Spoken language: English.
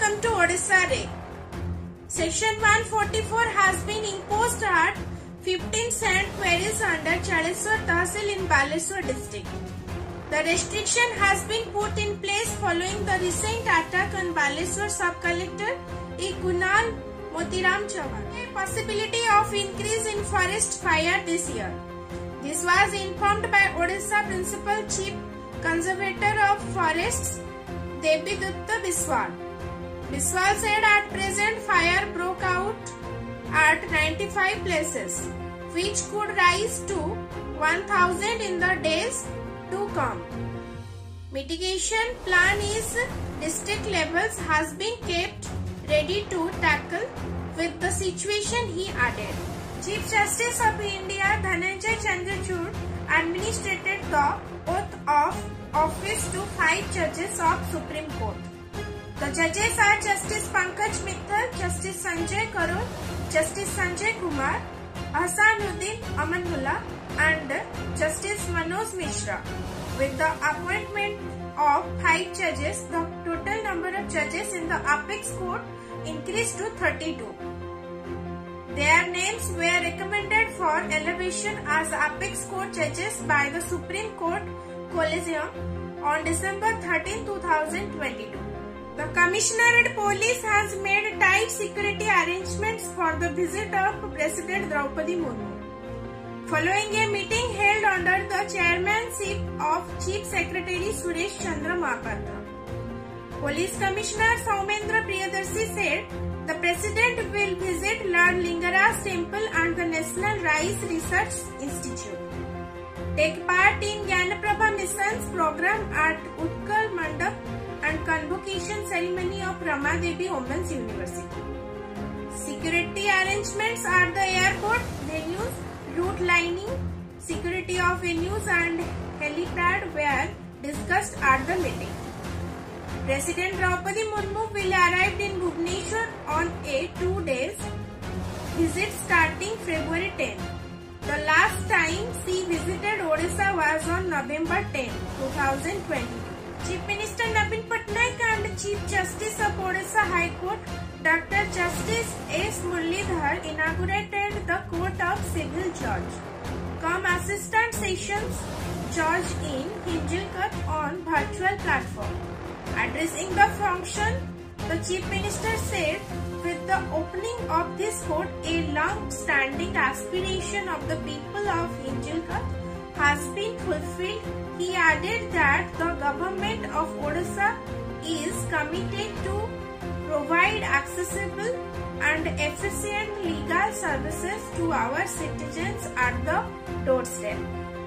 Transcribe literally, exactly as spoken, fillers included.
Welcome to Odisha Ray. Section one forty-four has been imposed at fifteen cent queries under Chaleswar Tahsil in Baleswar district. The restriction has been put in place following the recent attack on Baleswar sub-collector E. Kunal Motiram Chauhan. A possibility of increase in forest fire this year. This was informed by Odisha Principal Chief Conservator of Forests Debidutta Biswal. Biswal said at present fire broke out at ninety-five places, which could rise to one thousand in the days to come. Mitigation plan is district levels has been kept ready to tackle with the situation, he added. Chief Justice of India Dhananjay Chandrachud administered the oath of office to five judges of Supreme Court. The judges are Justice Pankaj Mittal, Justice Sanjay Karol, Justice Sanjay Kumar, Ahsanuddin Amanullah and Justice Manoj Mishra. With the appointment of five judges, the total number of judges in the Apex Court increased to thirty-two. Their names were recommended for elevation as Apex Court judges by the Supreme Court Collegium on December thirteenth two thousand twenty-two. The Commissionerate Police has made tight security arrangements for the visit of President Draupadi Murmu. Following a meeting held under the chairmanship of Chief Secretary Suresh Chandra Mahapatra, Police Commissioner Soumendra Priyadarshi said the President will visit Lord Lingaraj Temple and the National Rice Research Institute. Take part in Gyanaprabha Mission's program at Utkal Mandap and convocation ceremony of Ramadevi Women's University. Security arrangements at the airport, venues, route lining, security of venues and helipad were discussed at the meeting. President Draupadi Murmu will arrive in Bhubaneswar on a two days visit starting February tenth. The last time she visited Odisha was on November tenth two thousand twenty. Chief Minister Naveen Patnaik and Chief Justice of Odisha High Court Doctor Justice S. Muralidhar inaugurated the Court of Civil Judge cum Assistant Sessions Judge in Hinjilkat on virtual platform. Addressing the function, the Chief Minister said, with the opening of this court, a long-standing aspiration of the people of Hinjilkat has been fulfilled. He added that the government of Odisha is committed to provide accessible and efficient legal services to our citizens at the doorstep.